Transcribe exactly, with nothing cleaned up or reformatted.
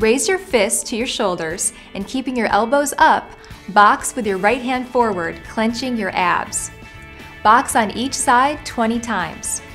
Raise your fists to your shoulders and keeping your elbows up, box with your right hand forward, clenching your abs. Box on each side twenty times.